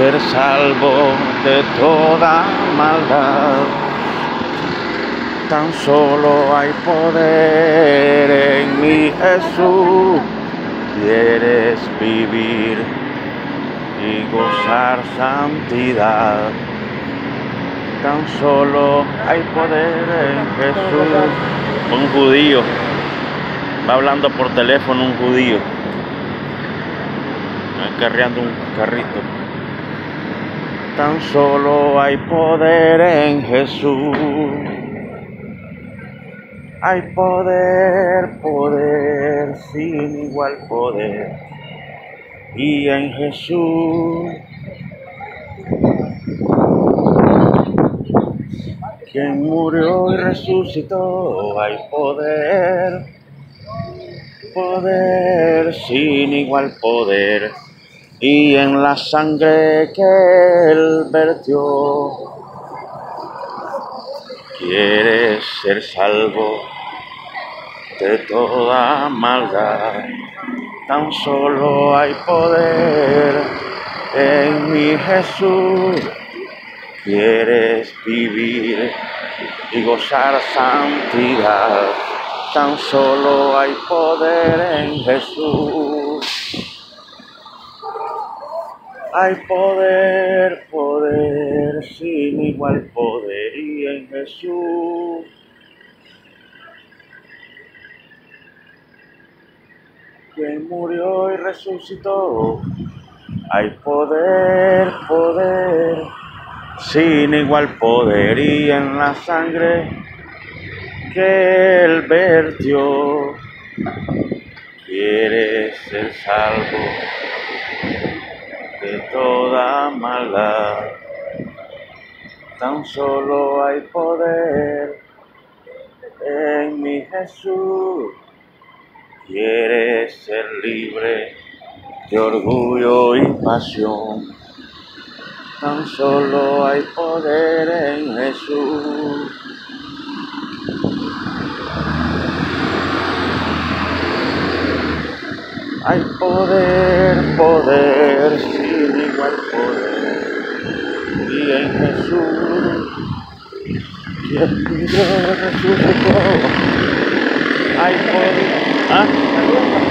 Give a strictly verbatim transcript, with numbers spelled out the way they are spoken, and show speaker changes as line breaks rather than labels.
ser salvo de toda maldad. Tan solo hay poder en mi Jesús. Quieres vivir y gozar santidad. Tan solo hay poder en Jesús. Un judío, va hablando por teléfono un judío, carreando un carrito. Tan solo hay poder en Jesús. Hay poder, poder, sin igual poder. Y en Jesús, quien murió y resucitó, hay poder, poder, sin igual poder. Y en la sangre que Él vertió, quieres ser salvo de toda maldad. Tan solo hay poder en mi Jesús. Quieres vivir y gozar santidad. Tan solo hay poder en Jesús. Hay poder, poder, sin igual poder. Y en Jesús, quien murió y resucitó, hay poder, poder, sin igual poder. Y en la sangre que Él vertió, quieres ser salvo de toda maldad. Tan solo hay poder en mi Jesús. Quieres ser libre de orgullo y pasión. Tan solo hay poder en Jesús. Hay poder, poder, sin igual poder. Y en Jesús, quien murió y resucitó, hay poder. ¿Ah?